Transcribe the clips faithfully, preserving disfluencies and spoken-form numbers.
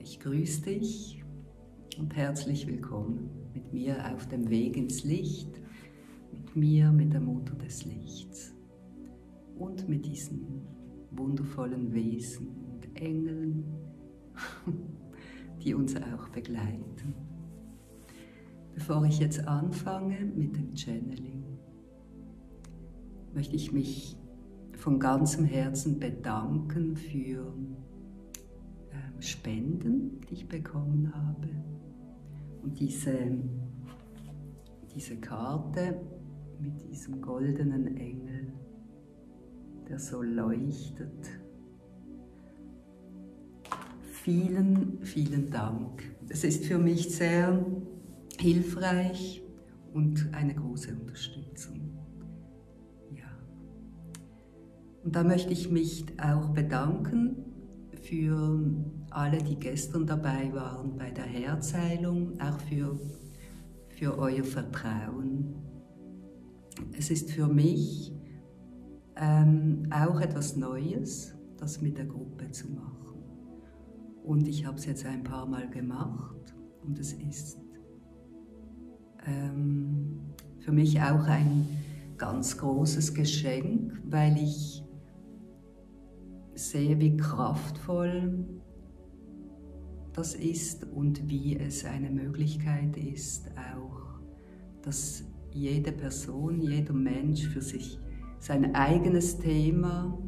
Ich grüße dich und herzlich willkommen mit mir auf dem Weg ins Licht, mit mir, mit der Mutter des Lichts und mit diesen wundervollen Wesen und Engeln, die uns auch begleiten. Bevor ich jetzt anfange mit dem Channeling, möchte ich mich von ganzem Herzen bedanken für ähm, Spenden, die ich bekommen habe. Und diese, diese Karte mit diesem goldenen Engel, der so leuchtet. Vielen, vielen Dank. Es ist für mich sehr hilfreich und eine große Unterstützung. Ja. Und da möchte ich mich auch bedanken für alle, die gestern dabei waren bei der Herzheilung, auch für, für euer Vertrauen. Es ist für mich ähm, auch etwas Neues, das mit der Gruppe zu machen. Und ich habe es jetzt ein paar Mal gemacht und es ist ähm, für mich auch ein ganz großes Geschenk, weil ich sehe, wie kraftvoll das ist und wie es eine Möglichkeit ist, auch, dass jede Person, jeder Mensch für sich sein eigenes Thema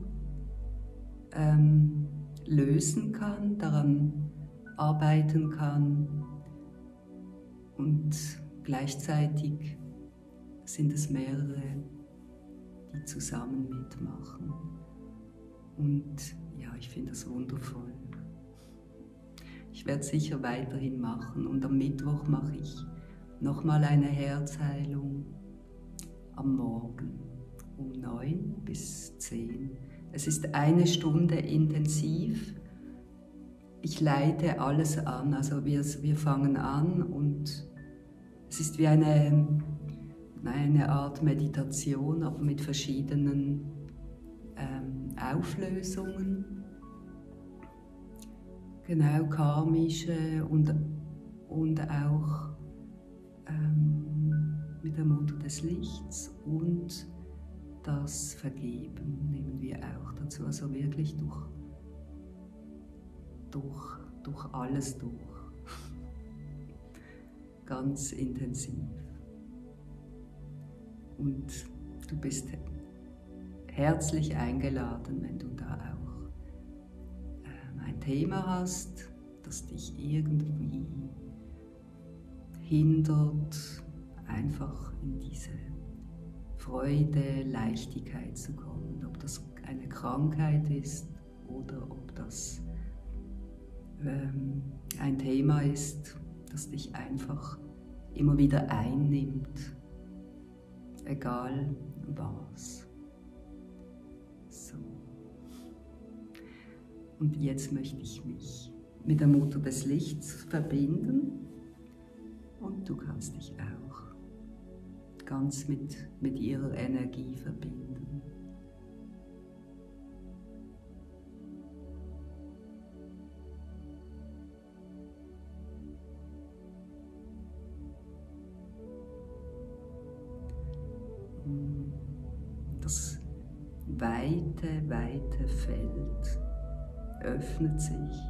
ähm, lösen kann, daran arbeiten kann und gleichzeitig sind es mehrere, die zusammen mitmachen. Und ja, ich finde das wundervoll. Ich werde es sicher weiterhin machen und am Mittwoch mache ich nochmal eine Herzheilung am Morgen um neun bis zehn. Es ist eine Stunde intensiv. Ich leite alles an, also wir, wir fangen an und es ist wie eine, eine Art Meditation, aber mit verschiedenen ähm, Auflösungen. Genau, karmische und, und auch ähm, mit der Mutter des Lichts und das Vergeben nehmen wir auch dazu, also wirklich durch, durch, durch alles durch, ganz intensiv. Und du bist herzlich eingeladen, wenn du da auch ähm, ein Thema hast, das dich irgendwie hindert, einfach in diese Freude, Leichtigkeit zu kommen, ob das eine Krankheit ist oder ob das ähm, ein Thema ist, das dich einfach immer wieder einnimmt, egal was. So. Und jetzt möchte ich mich mit der Mutter des Lichts verbinden und du kannst dich auch ganz mit, mit ihrer Energie verbinden. Das weite, weite Feld öffnet sich.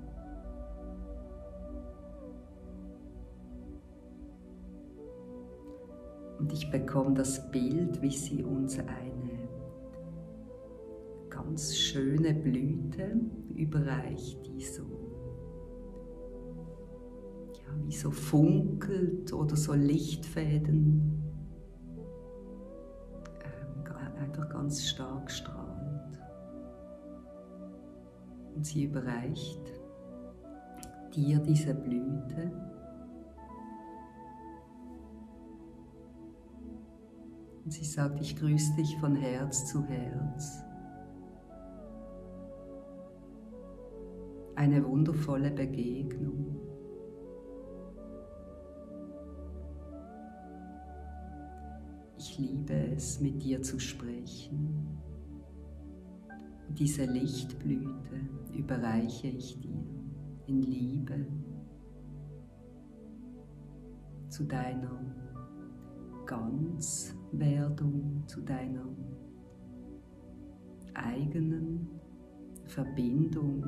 Und ich bekomme das Bild, wie sie uns eine ganz schöne Blüte überreicht, die so, ja, wie so funkelt oder so Lichtfäden ähm, einfach ganz stark strahlt. Und sie überreicht dir diese Blüte. Und sie sagt, ich grüße dich von Herz zu Herz. Eine wundervolle Begegnung. Ich liebe es, mit dir zu sprechen. Und diese Lichtblüte überreiche ich dir. in Liebe zu deiner Ganzwerdung, zu deiner eigenen Verbindung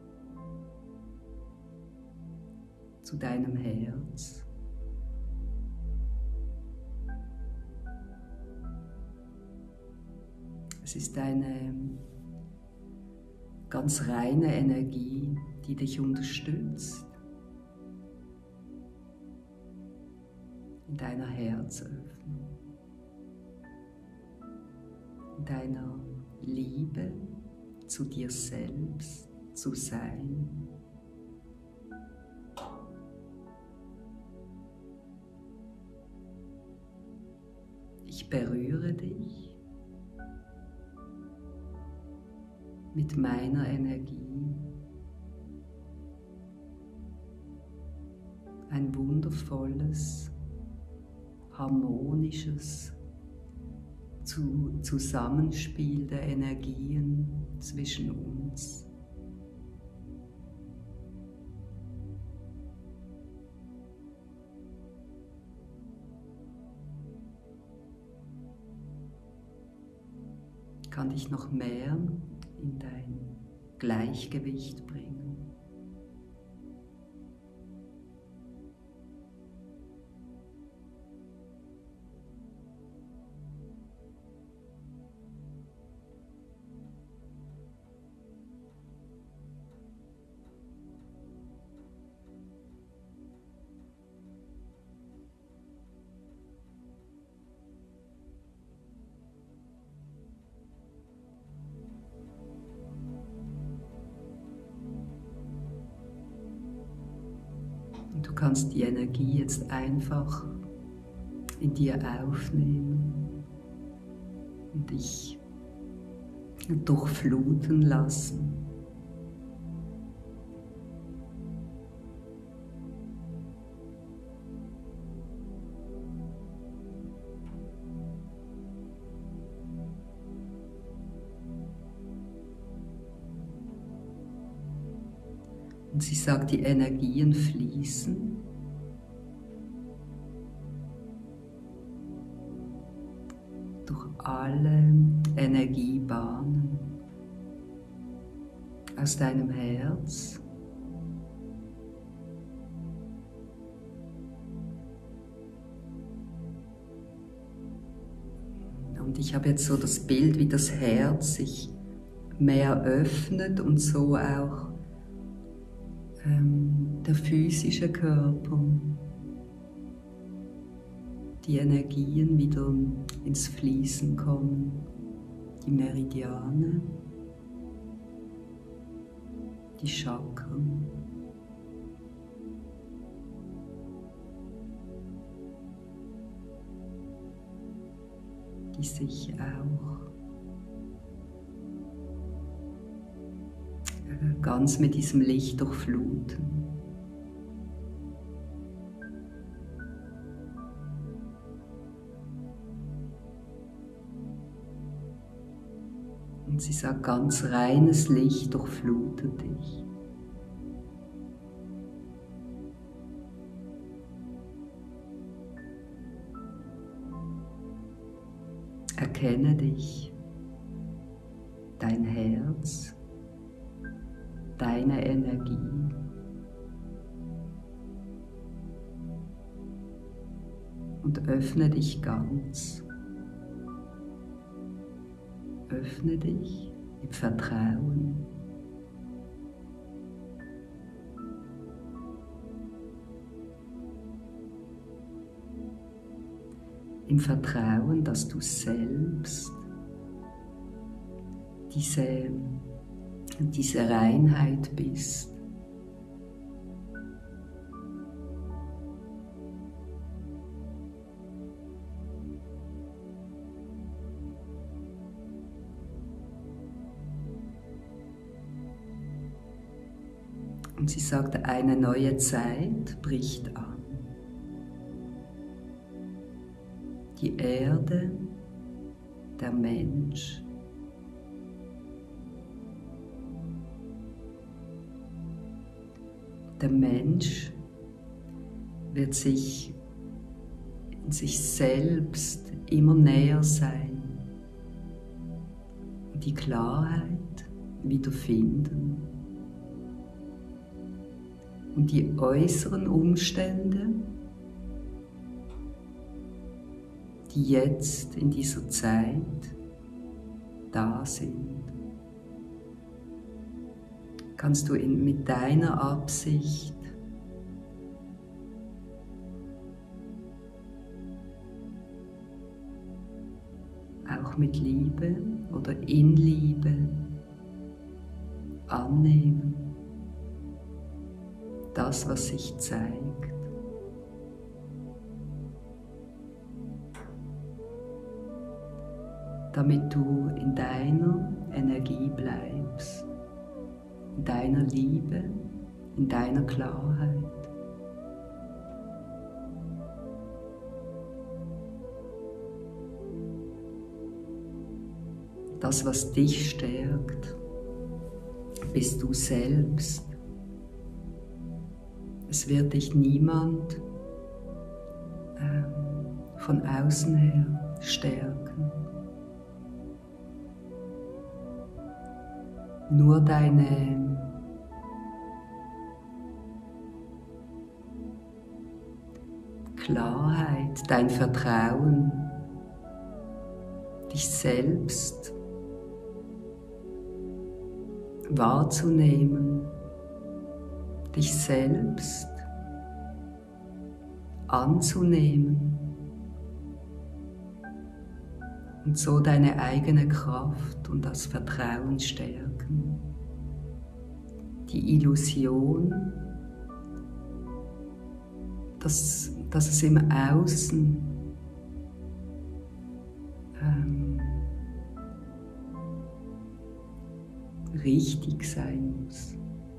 zu deinem Herz. Es ist eine ganz reine Energie, die dich unterstützt in deiner Herzöffnung, in deiner Liebe zu dir selbst zu sein. Ich berühre dich mit meiner Energie. Ein wundervolles, harmonisches Zusammenspiel der Energien zwischen uns. Ich kann dich noch mehr in dein Gleichgewicht bringen. Du kannst die Energie jetzt einfach in dir aufnehmen und dich durchfluten lassen. Und sie sagt, die Energien fließen. Durch alle Energiebahnen aus deinem Herz. Und ich habe jetzt so das Bild, wie das Herz sich mehr öffnet und so auch der physische Körper, die Energien wieder ins Fließen kommen, die Meridiane, die Chakren. Die sich auch ganz mit diesem Licht durchfluten. Und sie sagt, ganz reines Licht durchflutet dich. Erkenne dich, dein Herz, deine Energie. Und öffne dich ganz. Öffne dich im Vertrauen. Im Vertrauen, dass du selbst diese, diese Reinheit bist. Und sie sagte, eine neue Zeit bricht an. Die Erde, der Mensch, der Mensch wird sich in sich selbst immer näher sein und die Klarheit wiederfinden. Und die äußeren Umstände, die jetzt in dieser Zeit da sind, kannst du in, mit deiner Absicht auch mit Liebe oder in Liebe annehmen, das, was sich zeigt. Damit du in deiner Energie bleibst, in deiner Liebe, in deiner Klarheit. Das, was dich stärkt, bist du selbst. Es wird dich niemand ähm, von außen her stärken. Nur deine Klarheit, dein Vertrauen, dich selbst wahrzunehmen, dich selbst anzunehmen und so deine eigene Kraft und das Vertrauen stärken. Die Illusion, dass, dass es im Außen ähm, richtig sein muss.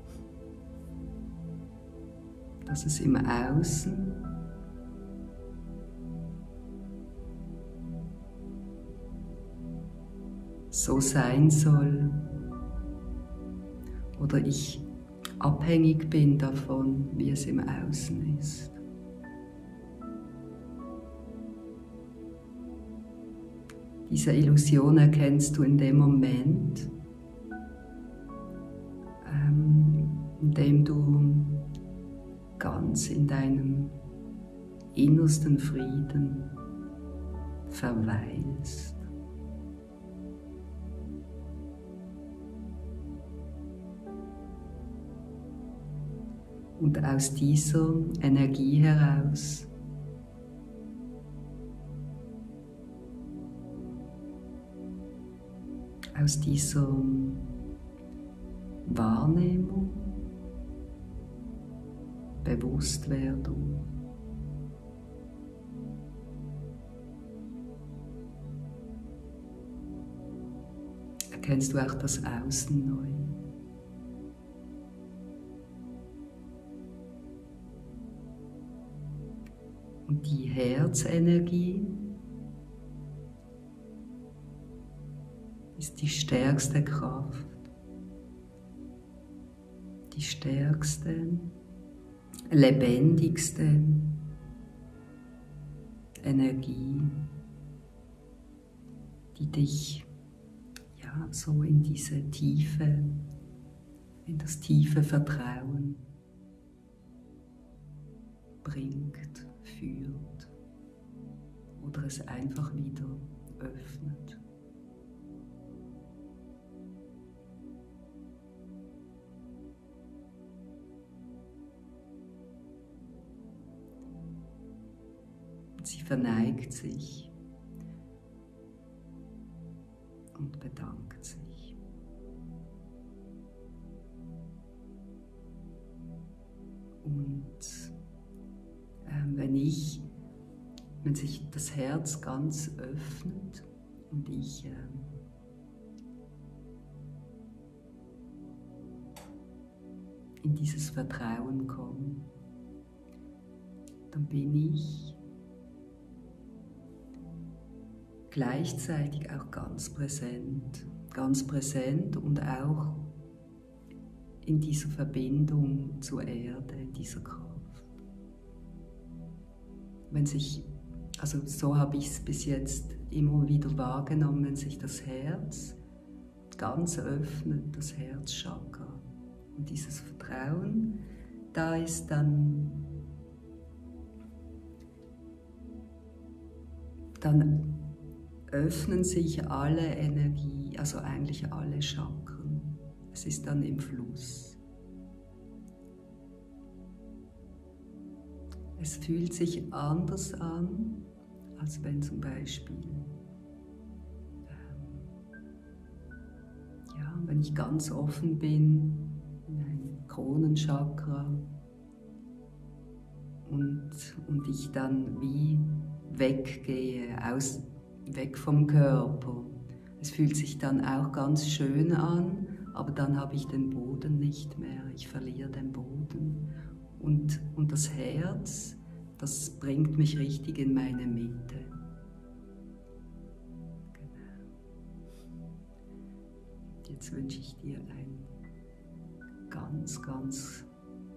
Dass es im Außen so sein soll oder ich abhängig bin davon, wie es im Außen ist. Diese Illusion erkennst du in dem Moment, ähm, in dem du ganz in deinem innersten Frieden verweilst. Und aus dieser Energie heraus aus dieser Wahrnehmung, Bewusstwerdung, erkennst du auch das Außen neu. Und die Herzenergie ist die stärkste Kraft, die stärkste, lebendigste Energie, die dich ja so in diese Tiefe, in das tiefe Vertrauen bringt, führt oder es einfach wieder öffnet. Sie verneigt sich und bedankt sich. Und ähm, wenn ich, wenn sich das Herz ganz öffnet und ich ähm, in dieses Vertrauen komme, dann bin ich gleichzeitig auch ganz präsent, ganz präsent und auch in dieser Verbindung zur Erde, dieser Kraft. Wenn sich, also so habe ich es bis jetzt immer wieder wahrgenommen, wenn sich das Herz ganz öffnet, das Herzchakra, und dieses Vertrauen da ist, dann, dann öffnen sich alle Energie, also eigentlich alle Chakren. Es ist dann im Fluss. Es fühlt sich anders an, als wenn zum Beispiel, ähm, ja, wenn ich ganz offen bin, in ein Kronenchakra, und, und ich dann wie weggehe, aus, weg vom Körper. Es fühlt sich dann auch ganz schön an, aber dann habe ich den Boden nicht mehr, ich verliere den Boden. Und, und das Herz, das bringt mich richtig in meine Mitte. Genau. Jetzt wünsche ich dir einen ganz, ganz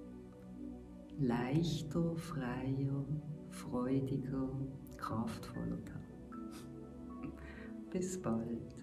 leichter, freier, freudiger, kraftvoller Tag. Bis bald.